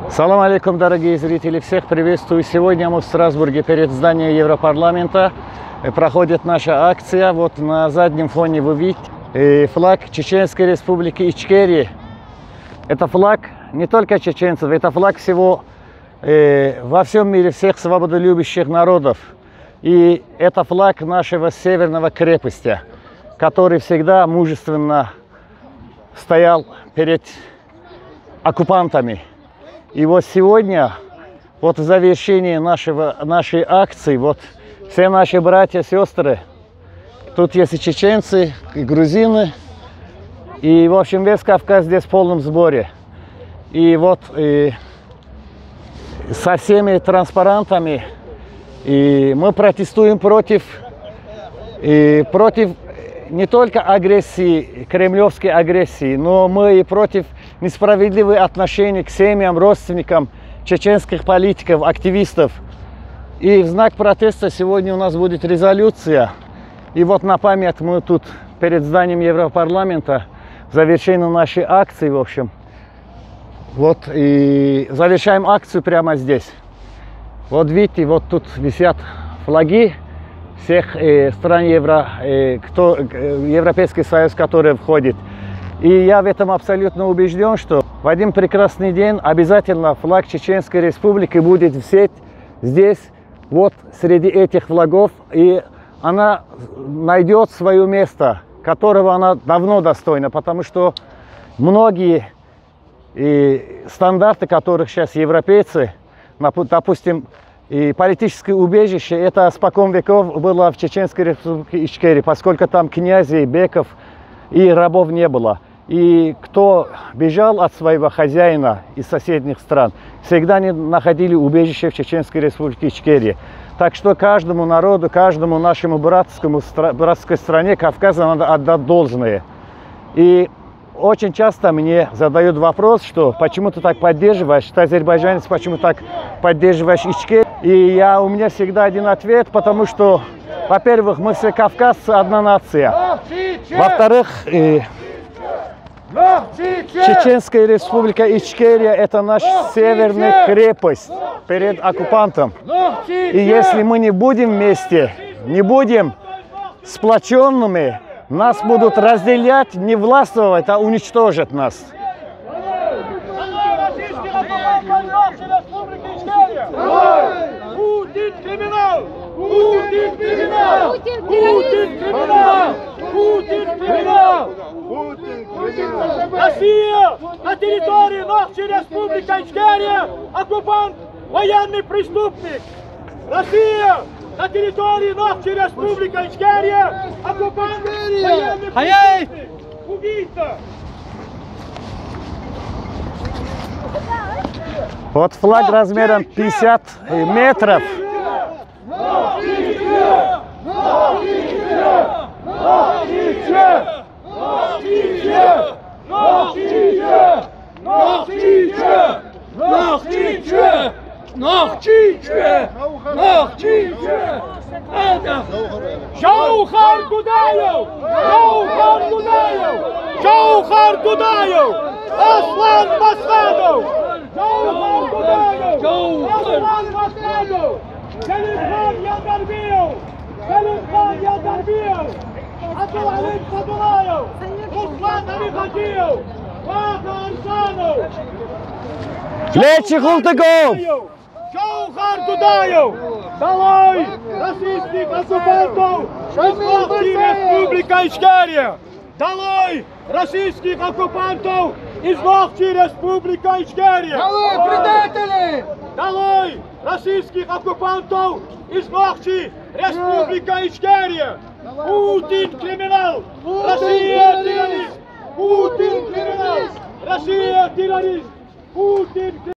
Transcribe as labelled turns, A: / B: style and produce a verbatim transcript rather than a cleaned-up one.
A: Салам алейкум, дорогие зрители, всех приветствую. Сегодня мы в Страсбурге перед зданием Европарламента. Проходит наша акция. Вот на заднем фоне вы видите флаг Чеченской Республики Ичкерия. Это флаг не только чеченцев, это флаг всего, э, во всем мире, всех свободолюбящих народов. И это флаг нашего северного крепости, который всегда мужественно стоял перед оккупантами. И вот сегодня, вот в завершении нашего, нашей акции, вот все наши братья, сестры, тут есть и чеченцы, и грузины, и, в общем, весь Кавказ здесь в полном сборе. И вот и со всеми транспарантами и мы протестуем против, и против не только агрессии, кремлевской агрессии, но мы и против несправедливых отношений к семьям, родственникам чеченских политиков, активистов. И в знак протеста сегодня у нас будет резолюция. И вот на память мы тут перед зданием Европарламента завершаем нашей акции, в общем. Вот и завершаем акцию прямо здесь. Вот видите, вот тут висят флаги всех э, стран Евро, э, кто, э, Европейский Союз, который входит. И я в этом абсолютно убежден, что в один прекрасный день обязательно флаг Чеченской Республики будет висеть здесь, вот среди этих флагов. И она найдет свое место, которого она давно достойна, потому что многие и стандарты, которых сейчас европейцы, допустим, и политическое убежище, это спокон веков было в Чеченской Республике Ичкерия, поскольку там князей, беков и рабов не было. И кто бежал от своего хозяина из соседних стран, всегда не находили убежище в Чеченской Республике Ичкерия. Так что каждому народу, каждому нашему братскому, братской стране Кавказа надо отдать должное. И очень часто мне задают вопрос, что почему ты так поддерживаешь, ты азербайджанец, почему так поддерживаешь Ичкерию. И я, у меня всегда один ответ, потому что, во-первых, мы все кавказцы, одна нация. Во-вторых, э, Чеченская Республика Ичкерия – это наша северная крепость перед оккупантом. И если мы не будем вместе, не будем сплоченными, нас будут разделять, не властвовать, а уничтожить нас.
B: Путин криминал! Путин криминал! Путин криминал! Путин криминал! Путин криминал! Россия на территории нашей Республики Ичкерия оккупант, военный преступник! Россия на территории нашей Республики Ичкерия оккупант, военный преступник! Убийца!
A: Вот флаг размером пятьдесят метров.
B: Жаухар Дудаев! Жаухар Дудаев! Жаухар Дудаев! Аслан Масхадов! Жаухар Дудаев! Аслан Масхадов! Селимхан Ялдарбиев! Селимхан Ялдарбиев! Абдулалим Садулаев! Руслан Амихадиев! Ваха Арсанов!
A: Плечи Хултыгов!
B: Жаухар Дудаев! Долой российских оккупантов из нашей Республики Ичкерия! Долой российских оккупантов из нашей Республики Ичкерия!
C: Долой предатели!
B: Долой российских оккупантов из нашей Республики Ичкерия! Путин криминал! Россия террорист! Путин криминал! Россия террорист! Путин